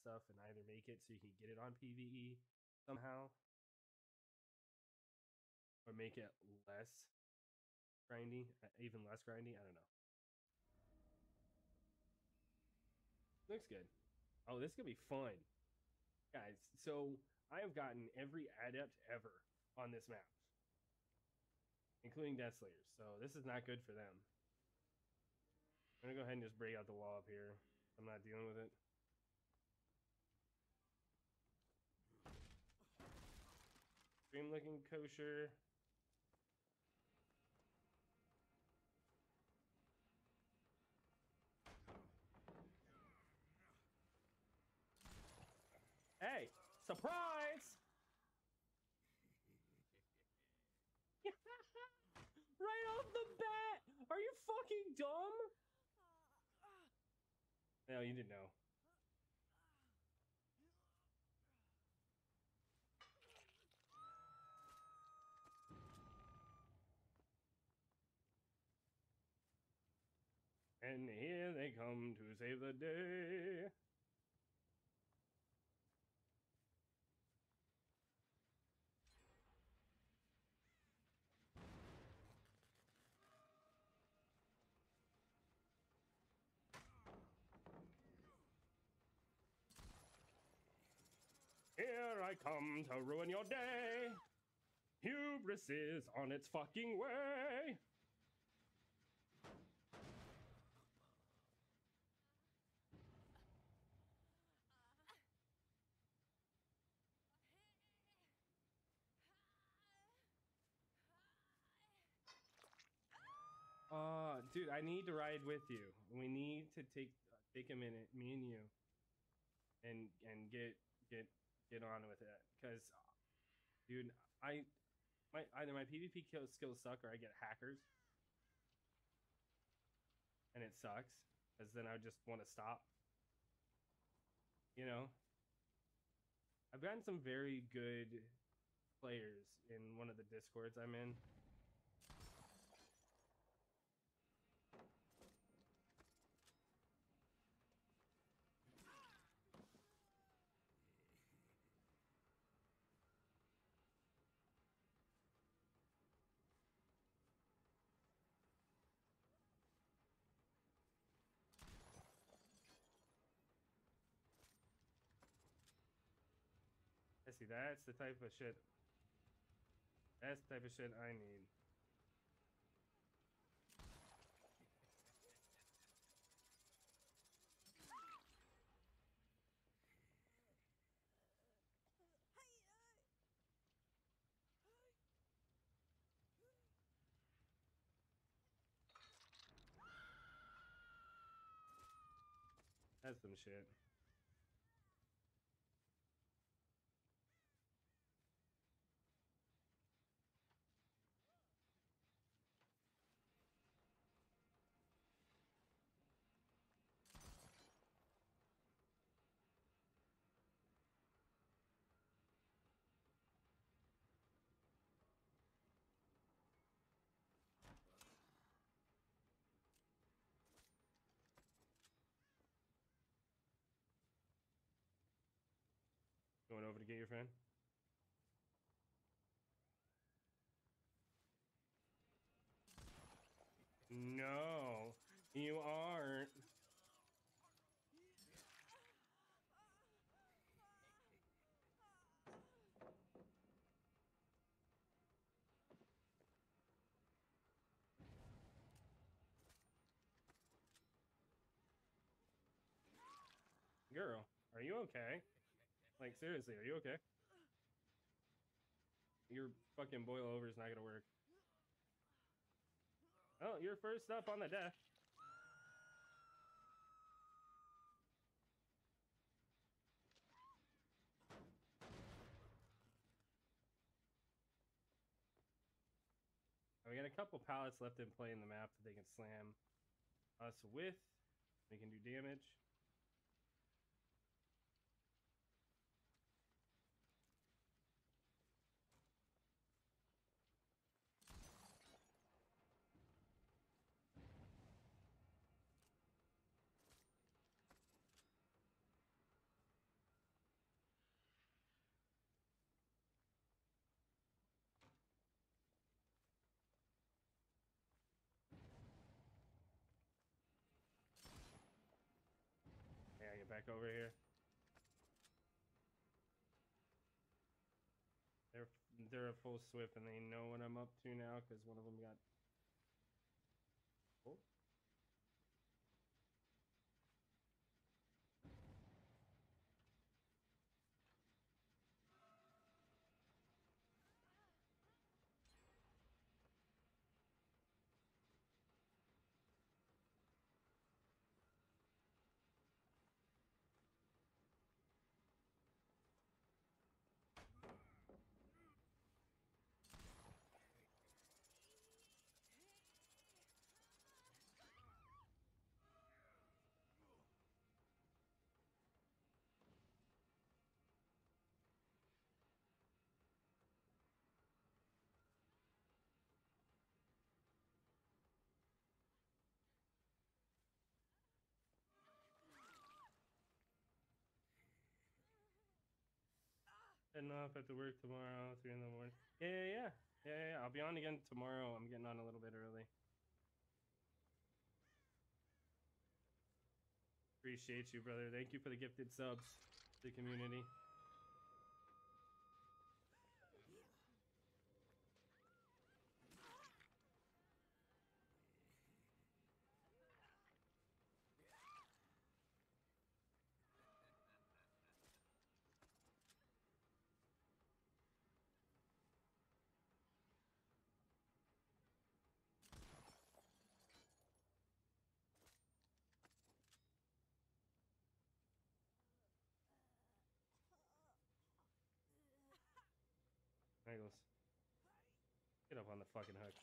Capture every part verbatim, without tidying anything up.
stuff and either make it so you can get it on PvE somehow, or make it less grindy, even less grindy. I don't know. Looks good. Oh, this could be fun, guys. So I have gotten every adept ever on this map, including Deathslingers. So this is not good for them. I'm gonna go ahead and just break out the wall up here. I'm not dealing with it. Stream looking kosher. Hey, surprise! Right off the bat! Are you fucking dumb? No, you didn't know. And here they come to save the day. Here I come to ruin your day. Hubris is on its fucking way. Uh, dude, I need to ride with you. We need to take uh, take a minute, me and you, and and get get get on with it. Cause, dude, I my either my PvP kill skills suck or I get hackers, and it sucks. Cause then I just want to stop. You know, I've gotten some very good players in one of the discords I'm in. I see, that's the type of shit. That's the type of shit I need. That's some shit. Going over to get your friend? No, you aren't. Girl, are you okay? Like, seriously, are you okay? Your fucking boil over is not gonna work. Oh, you're first up on the death. We got a couple pallets left in play in the map that they can slam us with. We can do damage. it back over here. They're they're a full swift and they know what I'm up to now because one of them got. Oh. Heading off at the work tomorrow, three in the morning. Yeah, yeah, yeah, yeah, yeah. I'll be on again tomorrow. I'm getting on a little bit early. Appreciate you, brother. Thank you for the gifted subs to the community. Angles. Get up on the fucking hook.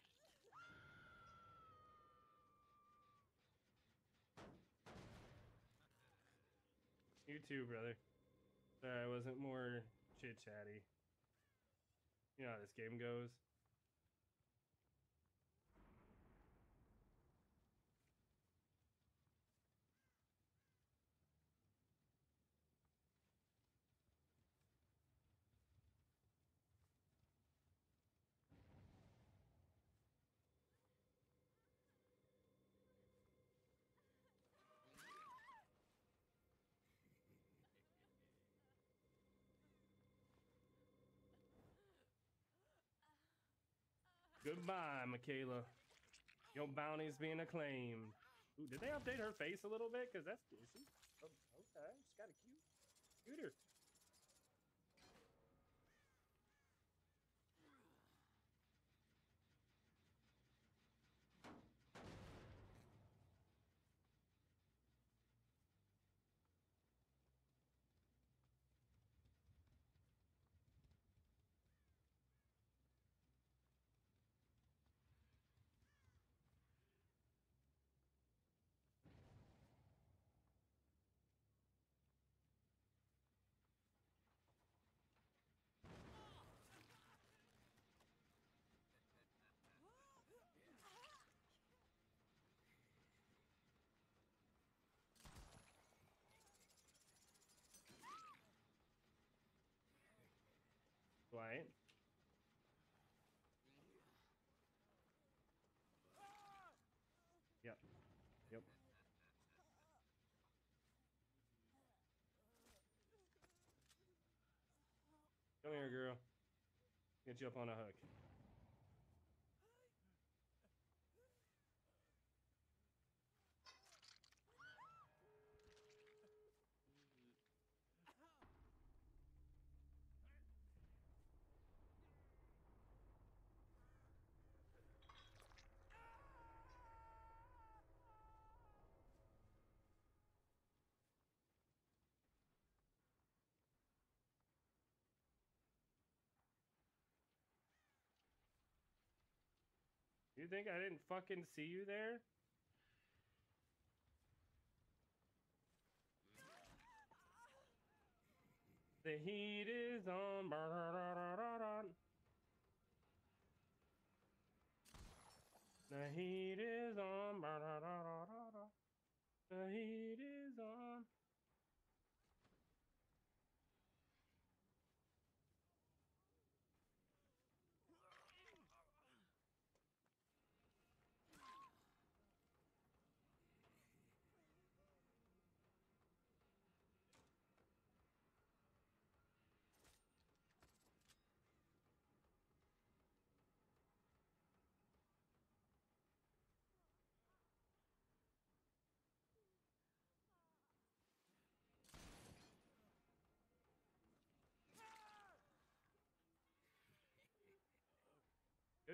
You too, brother. Sorry, I wasn't more chit-chatty. You know how this game goes. Goodbye, Michaela. Your bounty's being acclaimed. Ooh, did they update her face a little bit? Because that's... Is she, oh, okay, she's got a cute... Cuter. Right. Yep. Yep. Come here, girl. Get you up on a hook. You think I didn't fucking see you there? The heat is on. The heat is on. The heat is on.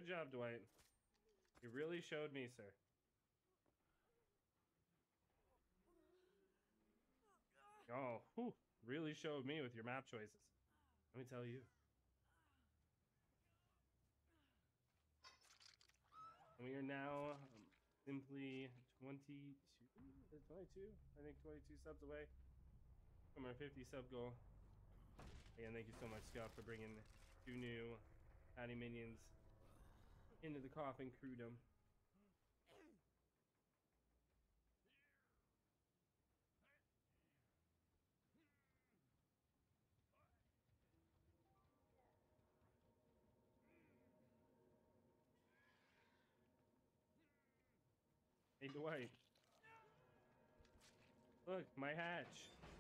job, Dwight. You really showed me, sir. Oh, whew, really showed me with your map choices. Let me tell you. And we are now um, simply twenty-two, twenty-two, I think twenty-two subs away from our fifty sub goal. Again, thank you so much, Scott, for bringing two new Patty minions into the Coffin Crewdom. Hey, Dwight. Look, my hatch.